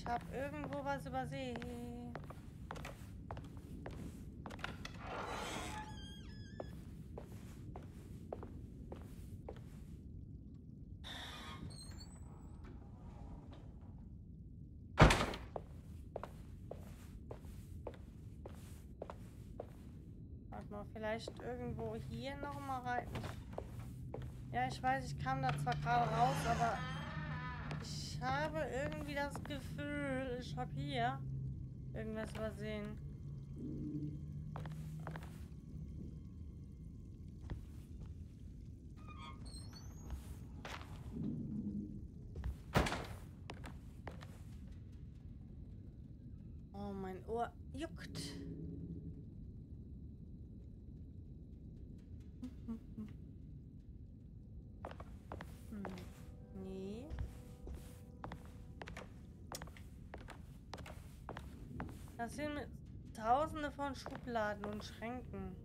Ich habe irgendwo was übersehen. Warte mal, vielleicht irgendwo hier noch mal rein. Ja, ich weiß, ich kam da zwar gerade raus, aber ich habe irgendwie das Gefühl, ich habe hier irgendwas übersehen. Oh, mein Ohr juckt. Nee. Das sind tausende von Schubladen und Schränken.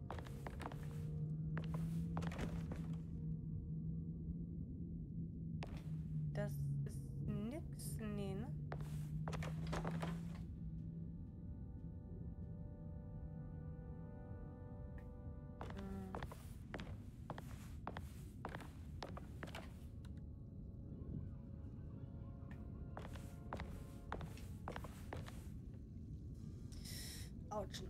Das ist nix. Nee, ne? Autsch.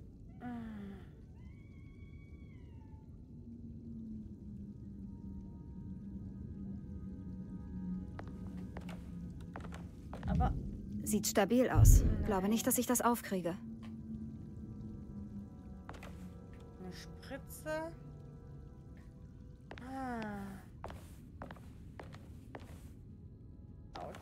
Aber Sieht stabil aus. Glaube nicht, dass ich das aufkriege. eine Spritze. Ah. Autsch.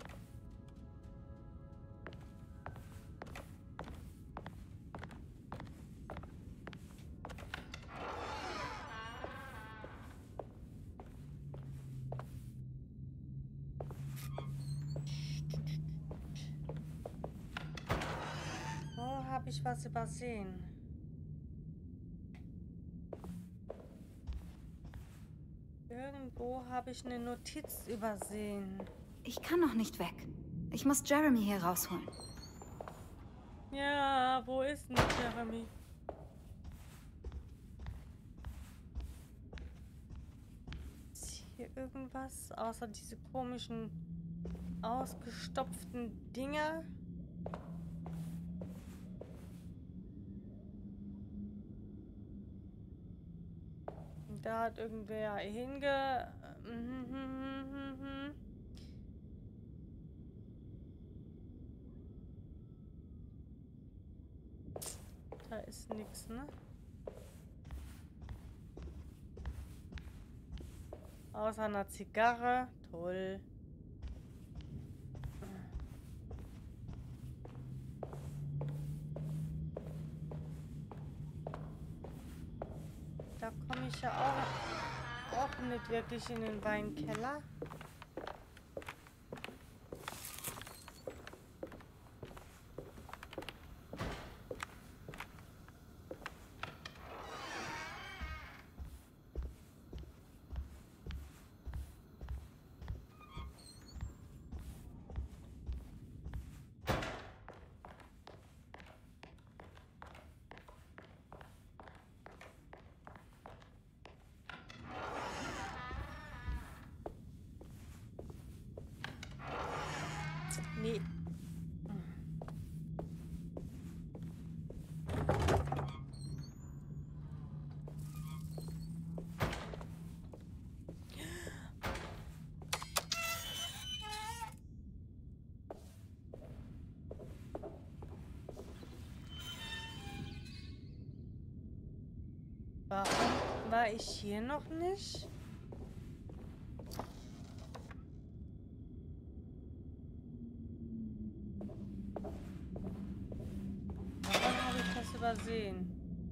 Wo habe ich was übersehen? Irgendwo habe ich eine Notiz übersehen. Ich kann noch nicht weg. Ich muss Jeremy hier rausholen. Ja, wo ist denn Jeremy? Ist hier irgendwas außer diese komischen ausgestopften Dinger? Da hat irgendwer Da ist nichts, ne? Außer einer Zigarre. Toll. Da komme ich ja auch nicht wirklich in den Weinkeller. Nee. Warum war ich hier noch nicht? Warum habe ich das übersehen?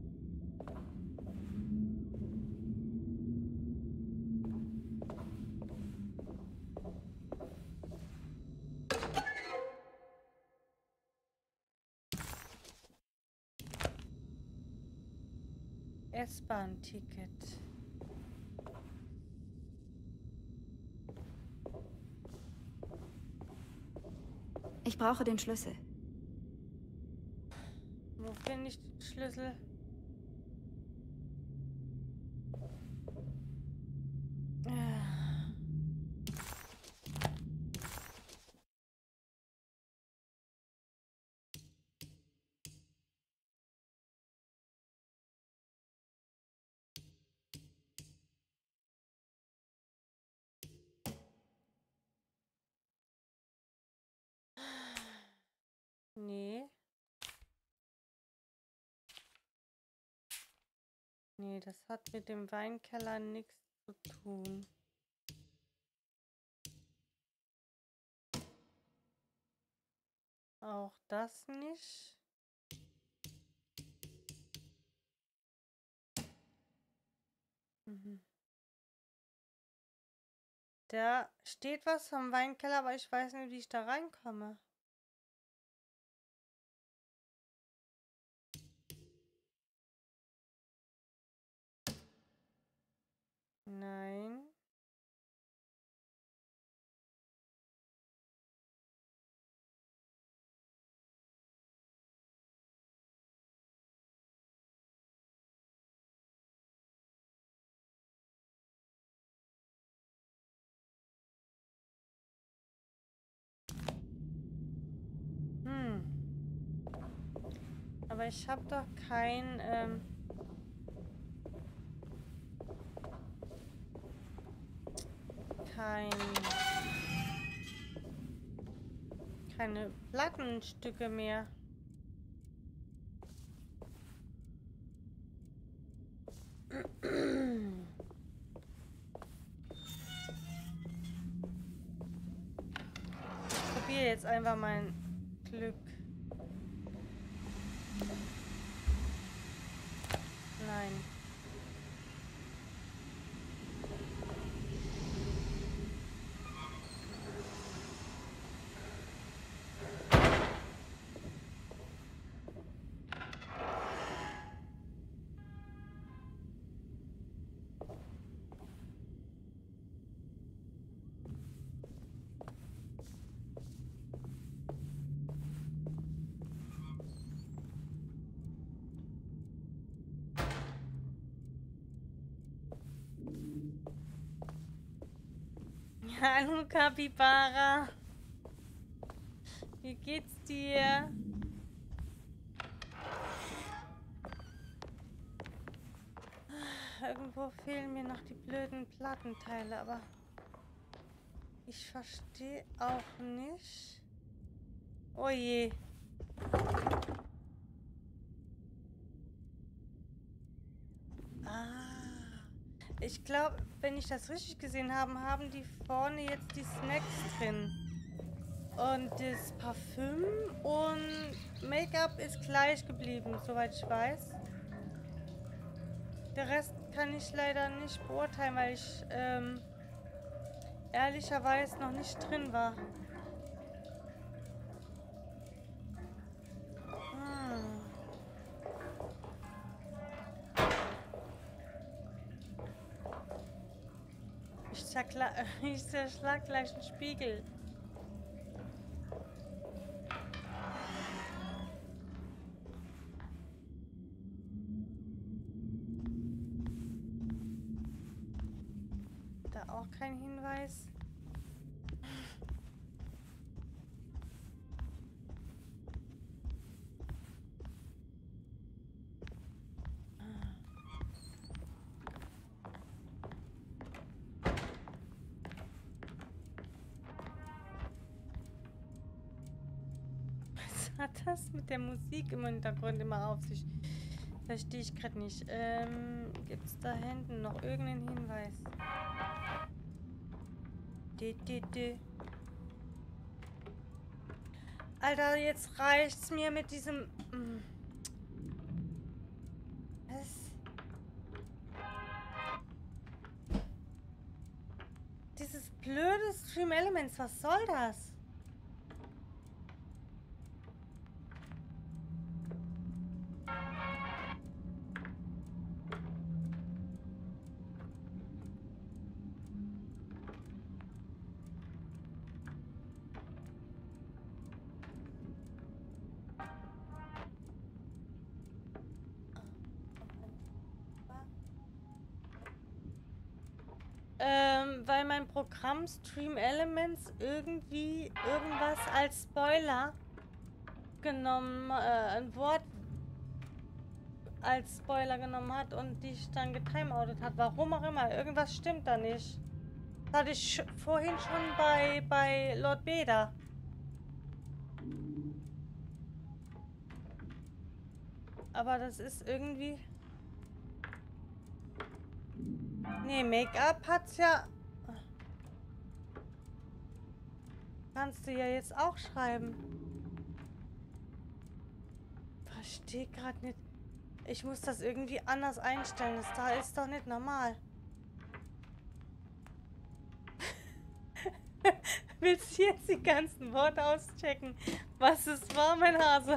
S-Bahn-Ticket. Ich brauche den Schlüssel. Wo finde ich den Schlüssel? Nee. Nee, das hat mit dem Weinkeller nichts zu tun. Auch das nicht. Mhm. Da steht was vom Weinkeller, aber ich weiß nicht, wie ich da reinkomme. Nein. Hm. Aber ich habe doch kein, keine Plattenstücke mehr. Ich probiere jetzt einfach mein Glück. Nein. Hallo Kapibara. Wie geht's dir? Irgendwo fehlen mir noch die blöden Plattenteile, aber ich verstehe auch nicht. Oh je. Ich glaube, wenn ich das richtig gesehen habe, haben die vorne jetzt die Snacks drin. Und das Parfüm und Make-up ist gleich geblieben, soweit ich weiß. Der Rest kann ich leider nicht beurteilen, weil ich ehrlicherweise noch nicht drin war. Hm. Ich zerschlag gleich einen Spiegel. Da auch kein Hinweis. Was hat das mit der Musik im Hintergrund immer auf sich? Verstehe ich gerade nicht. Gibt es da hinten noch irgendeinen Hinweis? Alter, jetzt reicht's mir mit diesem... Was? Dieses blöde Stream Elements, was soll das? weil mein Programm Stream Elements irgendwie irgendwas als Spoiler genommen, ein Wort als Spoiler genommen hat und dich dann getimeoutet hat. Warum auch immer. Irgendwas stimmt da nicht. Das hatte ich vorhin schon bei Lord Beda. Aber das ist irgendwie... Nee, Make-up hat's ja... Kannst du ja jetzt auch schreiben. Verstehe gerade nicht. Ich muss das irgendwie anders einstellen. Das da ist doch nicht normal. Willst du jetzt die ganzen Worte auschecken? Was es war, mein Hase?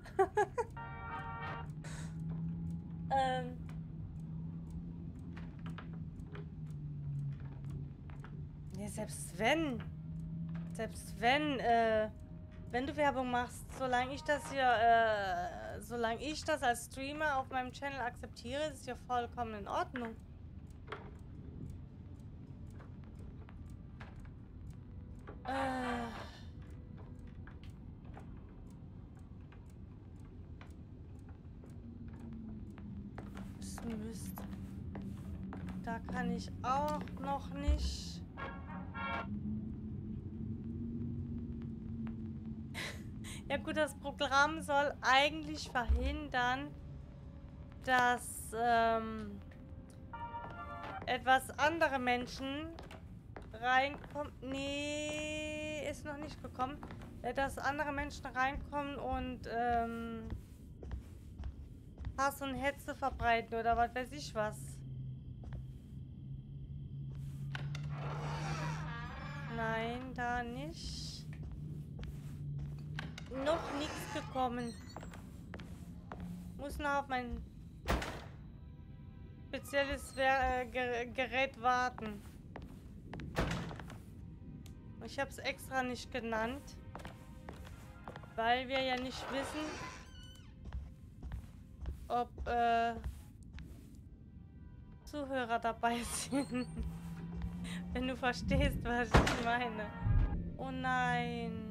Nee, selbst wenn du Werbung machst, solange ich das hier, solange ich das als Streamer auf meinem Channel akzeptiere, ist es ja vollkommen in Ordnung. Mist. Da kann ich auch noch nicht. Ja gut, das Programm soll eigentlich verhindern, dass etwas andere Menschen reinkommen. Nee, ist noch nicht gekommen. Dass andere Menschen reinkommen und Hass und Hetze verbreiten oder was weiß ich was. Nein, da nicht. Noch nichts gekommen. Muss noch auf mein spezielles Gerät warten. Ich habe es extra nicht genannt, weil wir ja nicht wissen, ob Zuhörer dabei sind. Wenn du verstehst, was ich meine. Oh nein.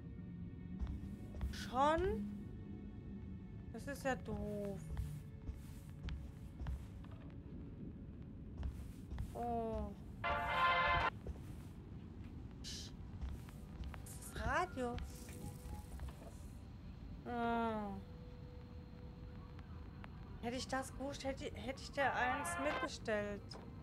Schon? Das ist ja doof. Oh. Das ist Radio. Oh. Hätte ich das gewusst, hätte ich dir eins mitbestellt.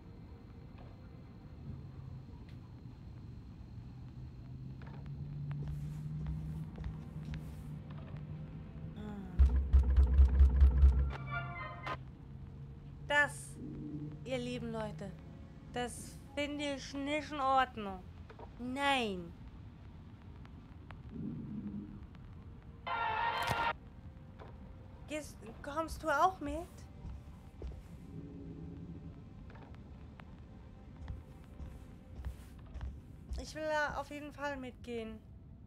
Das, ihr lieben Leute, das finde ich nicht in Ordnung. Nein. Kommst du auch mit? Ich will da auf jeden Fall mitgehen.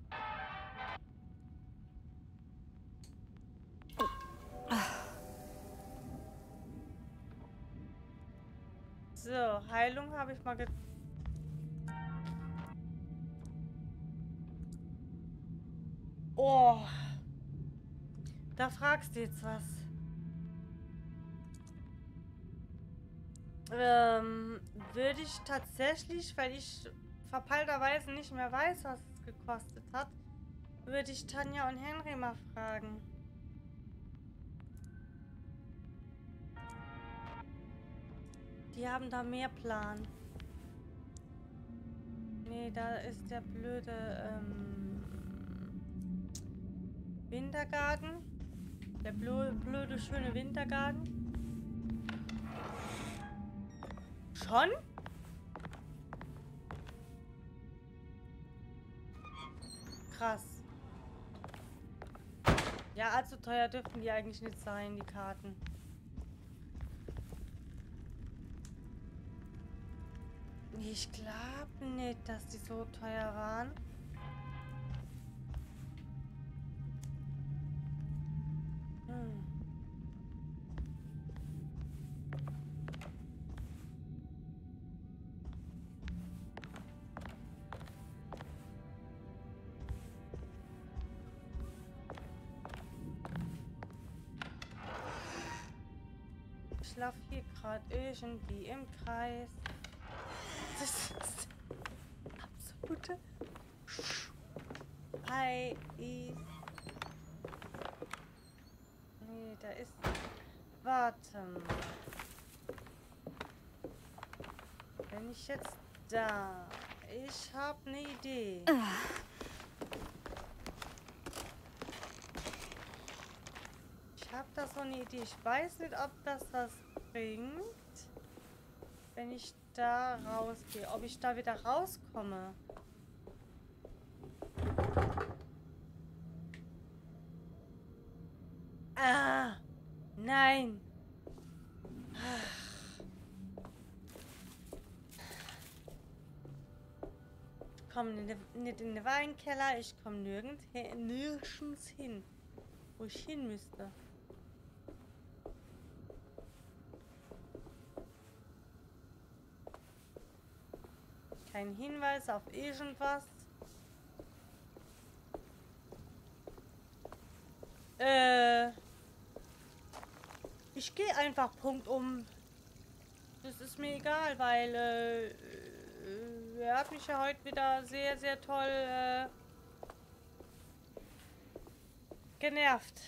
So, Heilung habe ich mal Oh. Da fragst du jetzt was. Würde ich tatsächlich, weil ich verpeilterweise nicht mehr weiß, was es gekostet hat, würde ich Tanja und Henry mal fragen. Die haben da mehr Plan. Nee, da ist der blöde Wintergarten. Der blöde, schöne Wintergarten. Schon? Krass. Ja, allzu teuer dürfen die eigentlich nicht sein, die Karten. Ich glaube nicht, dass die so teuer waren. laufe hier gerade irgendwie im Kreis. Das ist absolute Scheiße. Nee, da ist... Warte mal. Wenn ich jetzt da... Ich habe eine Idee. Ich habe da so eine Idee. Ich weiß nicht, ob das was bringt, wenn ich da rausgehe. Ob ich da wieder rauskomme. Ah! Nein! Ich komme nicht in den Weinkeller. Ich komme nirgends hin, wo ich hin müsste. Kein Hinweis auf irgendwas. Ich gehe einfach punktum. Das ist mir egal, weil er hat mich ja heute wieder sehr, sehr toll genervt.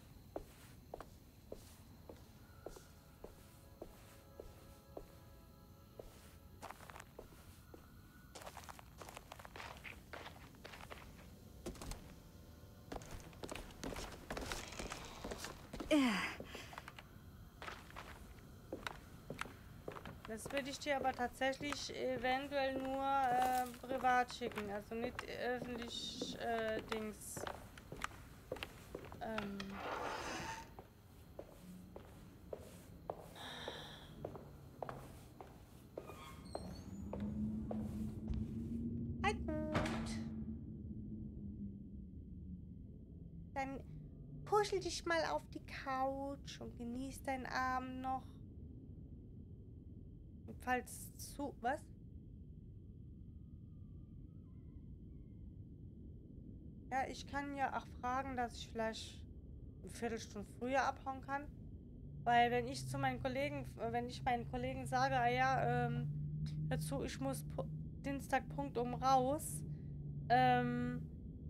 Das würde ich dir aber tatsächlich eventuell nur privat schicken, also nicht öffentlich Dings. Hi, gut. Dann kuschel dich mal auf die Couch und genieß deinen Abend noch. Falls zu... Was? Ja, ich kann ja auch fragen, dass ich vielleicht eine Viertelstunde früher abhauen kann. Weil wenn ich zu meinen Kollegen, wenn ich meinen Kollegen sage, ah ja, hör zu, ich muss Dienstag punktum raus, dann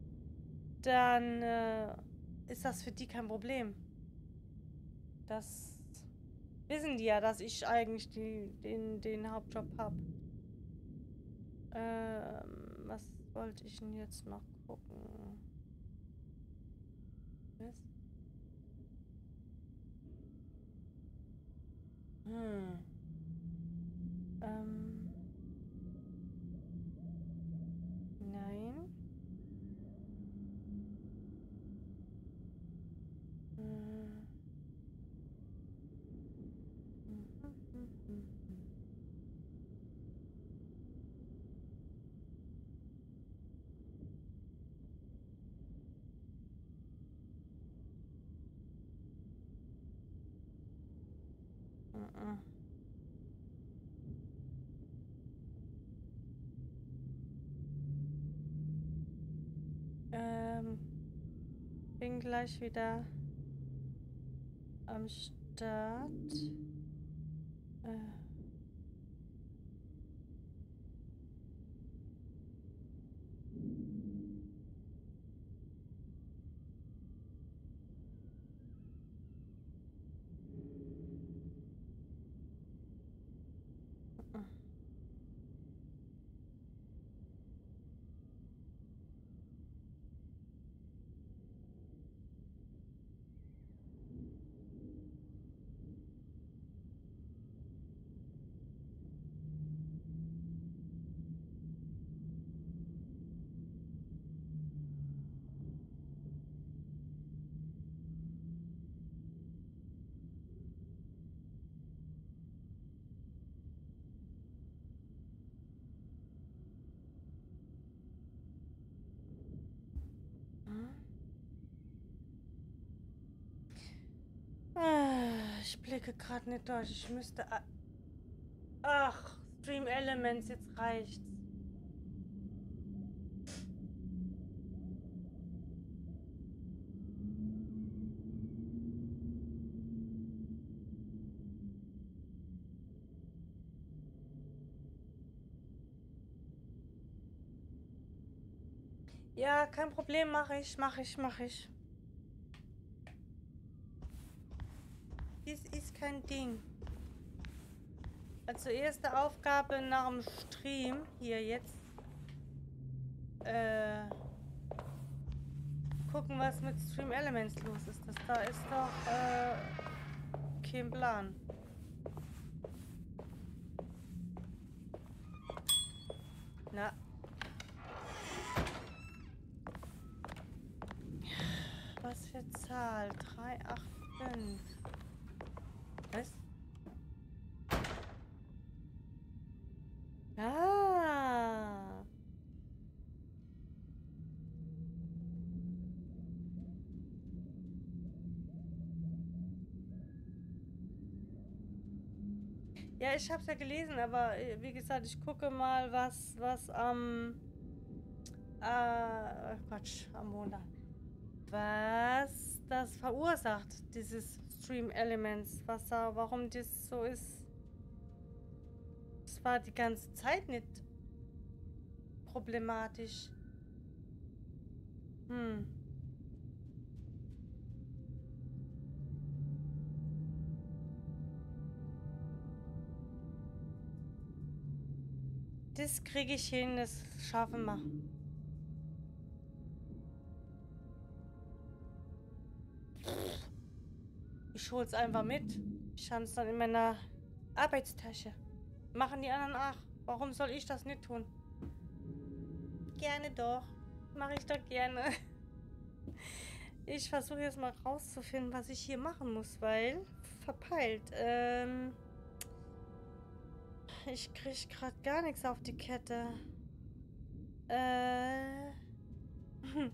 ist das für die kein Problem. Das wissen die ja, dass ich eigentlich den Hauptjob habe. Was wollte ich denn jetzt noch gucken? Was? Nein. Bin gleich wieder am Start. Ich blicke gerade nicht durch. Ich müsste... Ach, Stream Elements, jetzt reicht's. Ja, kein Problem, mache ich. Dies ist kein Ding. Also erste Aufgabe nach dem Stream, hier jetzt, gucken, was mit Stream Elements los ist. Das da ist doch, kein Plan. Na. Was für Zahl? 385. Was? Ah. Ja, ich hab's ja gelesen, aber wie gesagt, ich gucke mal, was am Quatsch, am Montag. Was das verursacht, dieses Stream Elements, warum das so ist. Es war die ganze Zeit nicht problematisch. Das kriege ich hin, das schaffen wir. Ich hol's einfach mit. Ich habe es dann in meiner Arbeitstasche. Machen die anderen auch. Warum soll ich das nicht tun? Gerne doch. Mache ich doch gerne. Ich versuche jetzt mal rauszufinden, was ich hier machen muss, weil verpeilt. Ich kriege gerade gar nichts auf die Kette. Hm.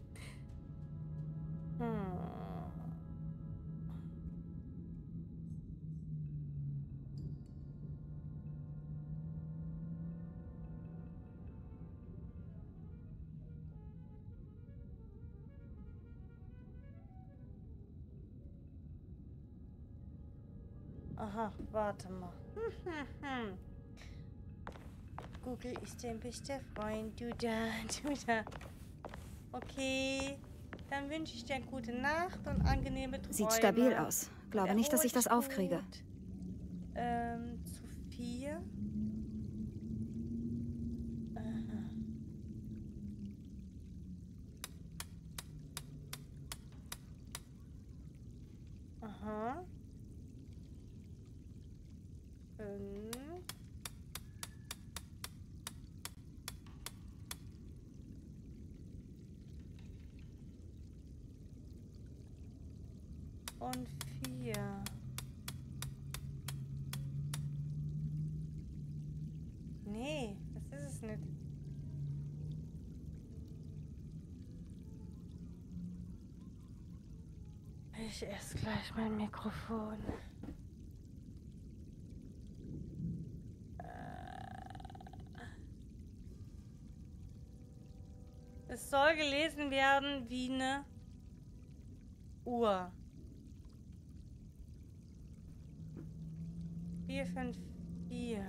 Aha, warte mal. Google ist dein bester Freund. Du da. Okay. Dann wünsche ich dir eine gute Nacht und angenehme Träume. Sieht stabil aus. Glaube nicht, dass ich das aufkriege. Zu 4. Aha. 5. Und 4. Nee, das ist es nicht. Ich esse gleich mein Mikrofon. Es soll gelesen werden wie eine Uhr. 4, 5, 4.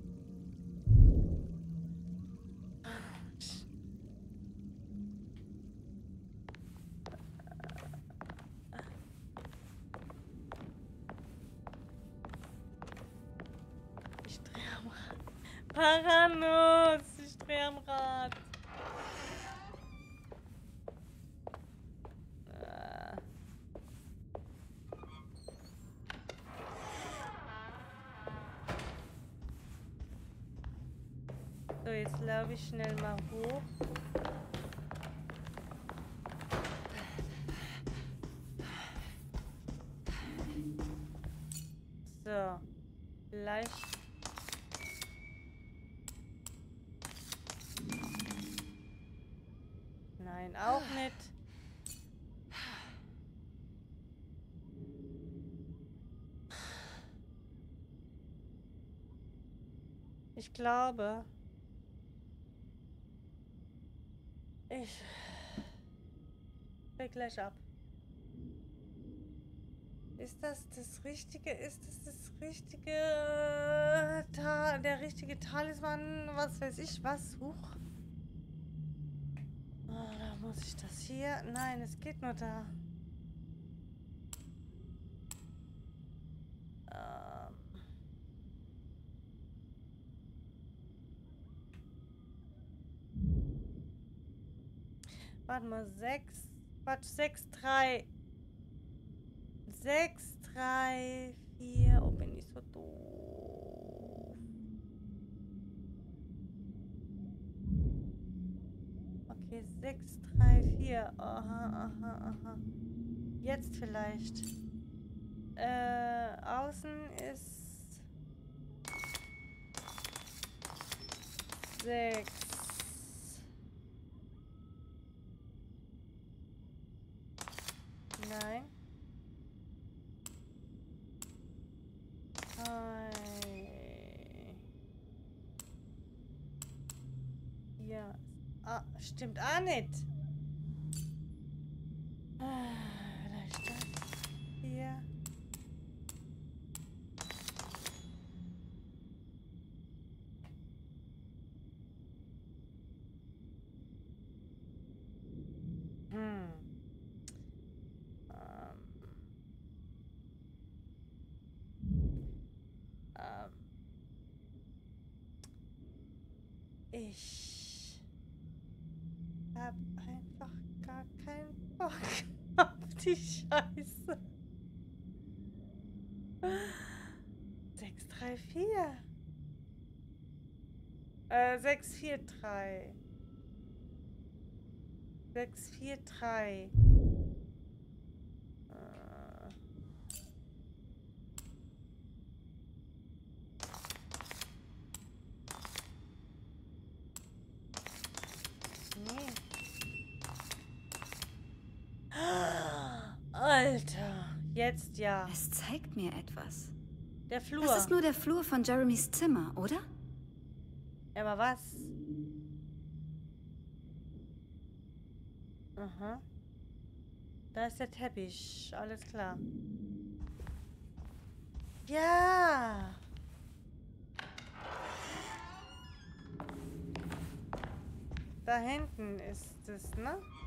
Ich drehe am Rad. Paranuss! Ich drehe am Rad. So, jetzt laufe ich schnell mal hoch. So, leicht. Nein, auch nicht. Ich glaube, ich will gleich ab. Ist das das Richtige? Ist das richtige der richtige Talisman? Was weiß ich was? Huch. Oh, da Muss ich das hier? Nein, es geht nur da. Warte mal, 6. Quatsch, 6, 3. 6, 3, 4. Oh, bin ich so doof. Okay, 6, 3, 4. Aha, aha, aha. Jetzt vielleicht. Außen ist 6. Nein. 3. Ja. Ah, stimmt auch nicht. Vielleicht das hier. Ich hab einfach gar keinen Bock auf die Scheiße. 6, 3, 4. 6, 4, 3. 6, 4, 3. Nee. Alter, jetzt ja. Es zeigt mir etwas. Der Flur. Das ist nur der Flur von Jeremys Zimmer, oder? Ja, aber was? Aha. Da ist der Teppich. Alles klar. Ja. Da hinten ist es, ne?